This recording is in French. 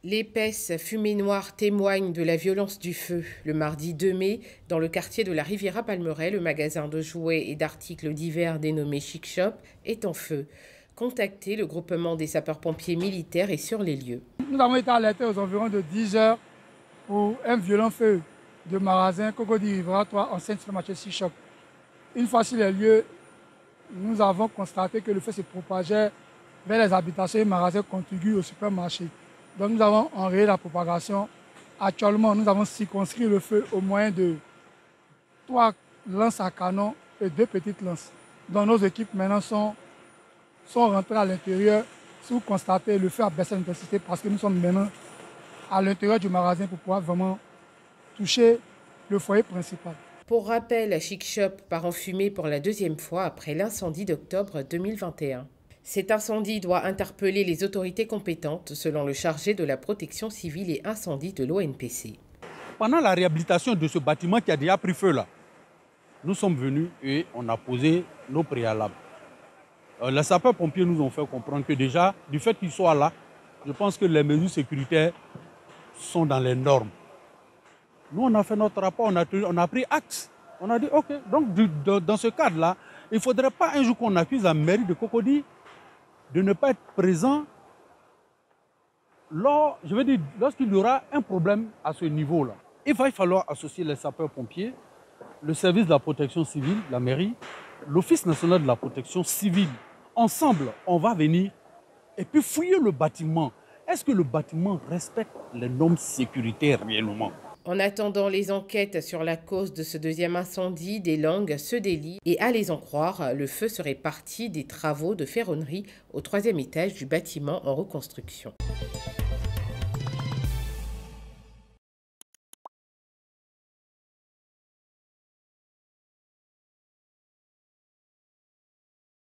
L'épaisse fumée noire témoigne de la violence du feu. Le mardi 2 mai, dans le quartier de la Riviera Palmeraie, le magasin de jouets et d'articles divers dénommé Chic Shop est en feu. Contacté, le groupement des sapeurs-pompiers militaires est sur les lieux. Nous avons été alertés aux environs de 10 heures pour un violent feu de magasin Cocody Riviera 3 en Saint-Marché Chic Shop. Une fois sur les lieux, nous avons constaté que le feu se propageait vers les habitations et magasins contigus au supermarché. Donc nous avons enrayé la propagation. Actuellement, nous avons circonscrit le feu au moyen de 3 lances à canon et 2 petites lances. Donc nos équipes maintenant sont rentrées à l'intérieur. Si vous constatez, le feu a baissé l'intensité parce que nous sommes maintenant à l'intérieur du magasin pour pouvoir vraiment toucher le foyer principal. Pour rappel, Chic Shop part en fumée pour la deuxième fois après l'incendie d'octobre 2021. Cet incendie doit interpeller les autorités compétentes, selon le chargé de la protection civile et incendie de l'ONPC. Pendant la réhabilitation de ce bâtiment qui a déjà pris feu là, nous sommes venus et on a posé nos préalables. Les sapeurs-pompiers nous ont fait comprendre que déjà, du fait qu'ils soient là, je pense que les mesures sécuritaires sont dans les normes. Nous, on a fait notre rapport, on a pris acte. On a dit, OK, donc dans ce cadre-là, il ne faudrait pas un jour qu'on accuse la mairie de Cocody de ne pas être présent lorsqu'il y aura un problème à ce niveau-là. Il va falloir associer les sapeurs-pompiers, le service de la protection civile, la mairie, l'Office national de la protection civile. Ensemble, on va venir et puis fouiller le bâtiment. Est-ce que le bâtiment respecte les normes sécuritaires réellement? En attendant les enquêtes sur la cause de ce deuxième incendie, des langues se délient et à les en croire, le feu serait parti des travaux de ferronnerie au 3e étage du bâtiment en reconstruction.